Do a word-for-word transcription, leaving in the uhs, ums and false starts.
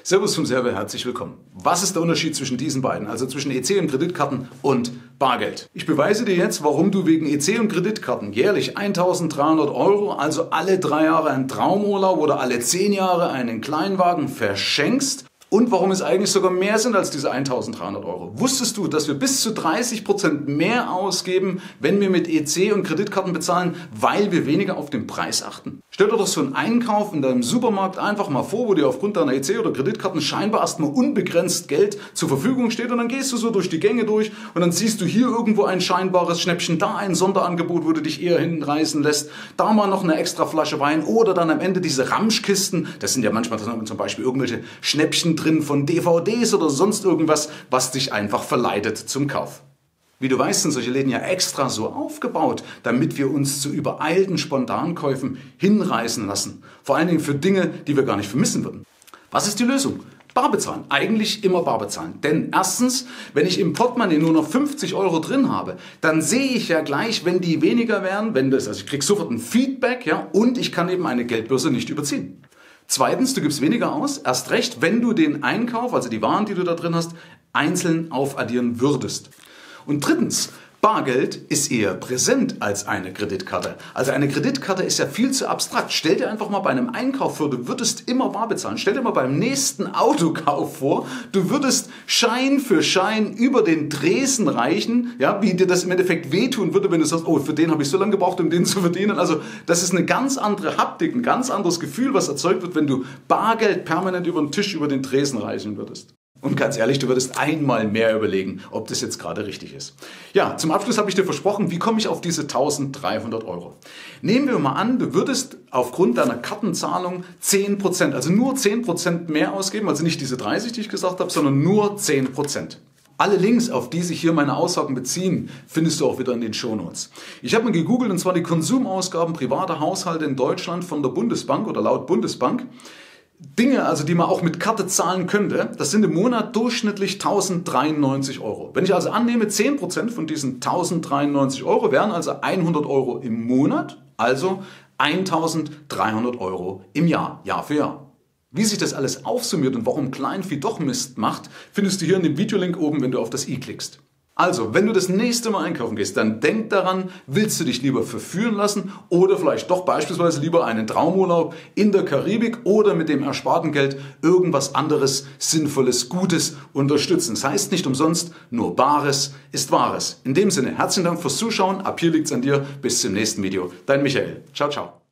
Servus vom Server, herzlich willkommen. Was ist der Unterschied zwischen diesen beiden, also zwischen E C und Kreditkarten und Bargeld? Ich beweise dir jetzt, warum du wegen E C und Kreditkarten jährlich eintausenddreihundert Euro, also alle drei Jahre einen Traumurlaub oder alle zehn Jahre einen Kleinwagen verschenkst. Und warum es eigentlich sogar mehr sind als diese eintausenddreihundert Euro. Wusstest du, dass wir bis zu dreißig Prozent mehr ausgeben, wenn wir mit E C und Kreditkarten bezahlen, weil wir weniger auf den Preis achten? Stell dir doch so einen Einkauf in deinem Supermarkt einfach mal vor, wo dir aufgrund deiner E C oder Kreditkarten scheinbar erstmal unbegrenzt Geld zur Verfügung steht, und dann gehst du so durch die Gänge durch und dann siehst du hier irgendwo ein scheinbares Schnäppchen, da ein Sonderangebot, wo du dich eher hinreißen lässt, da mal noch eine extra Flasche Wein oder dann am Ende diese Ramschkisten. Das sind ja manchmal zum Beispiel irgendwelche Schnäppchen drin von D V Ds oder sonst irgendwas, was dich einfach verleitet zum Kauf. Wie du weißt, sind solche Läden ja extra so aufgebaut, damit wir uns zu übereilten Spontankäufen hinreißen lassen. Vor allen Dingen für Dinge, die wir gar nicht vermissen würden. Was ist die Lösung? Bar bezahlen. Eigentlich immer bar bezahlen. Denn erstens, wenn ich im Portemonnaie nur noch fünfzig Euro drin habe, dann sehe ich ja gleich, wenn die weniger wären, wenn das, also ich kriege sofort ein Feedback, ja, und ich kann eben eine Geldbörse nicht überziehen. Zweitens, du gibst weniger aus, erst recht, wenn du den Einkauf, also die Waren, die du da drin hast, einzeln aufaddieren würdest. Und drittens, Bargeld ist eher präsent als eine Kreditkarte. Also eine Kreditkarte ist ja viel zu abstrakt. Stell dir einfach mal bei einem Einkauf vor, du würdest immer bar bezahlen. Stell dir mal beim nächsten Autokauf vor, du würdest Schein für Schein über den Tresen reichen, ja, wie dir das im Endeffekt wehtun würde, wenn du sagst, oh, für den habe ich so lange gebraucht, um den zu verdienen. Also das ist eine ganz andere Haptik, ein ganz anderes Gefühl, was erzeugt wird, wenn du Bargeld permanent über den Tisch, über den Tresen reichen würdest. Und ganz ehrlich, du würdest einmal mehr überlegen, ob das jetzt gerade richtig ist. Ja, zum Abschluss habe ich dir versprochen, wie komme ich auf diese eintausenddreihundert Euro? Nehmen wir mal an, du würdest aufgrund deiner Kartenzahlung zehn Prozent, also nur zehn Prozent mehr ausgeben, also nicht diese dreißig, die ich gesagt habe, sondern nur zehn Prozent. Alle Links, auf die sich hier meine Aussagen beziehen, findest du auch wieder in den Shownotes. Ich habe mal gegoogelt, und zwar die Konsumausgaben privater Haushalte in Deutschland von der Bundesbank oder laut Bundesbank. Dinge, also die man auch mit Karte zahlen könnte, das sind im Monat durchschnittlich tausenddreiundneunzig Euro. Wenn ich also annehme, zehn Prozent von diesen tausenddreiundneunzig Euro wären also hundert Euro im Monat, also eintausenddreihundert Euro im Jahr, Jahr für Jahr. Wie sich das alles aufsummiert und warum Kleinvieh doch Mist macht, findest du hier in dem Videolink oben, wenn du auf das i klickst. Also, wenn du das nächste Mal einkaufen gehst, dann denk daran, willst du dich lieber verführen lassen oder vielleicht doch beispielsweise lieber einen Traumurlaub in der Karibik oder mit dem ersparten Geld irgendwas anderes, Sinnvolles, Gutes unterstützen. Das heißt nicht umsonst, nur Bares ist Wahres. In dem Sinne, herzlichen Dank fürs Zuschauen, ab hier liegt's an dir, bis zum nächsten Video. Dein Michael. Ciao, ciao.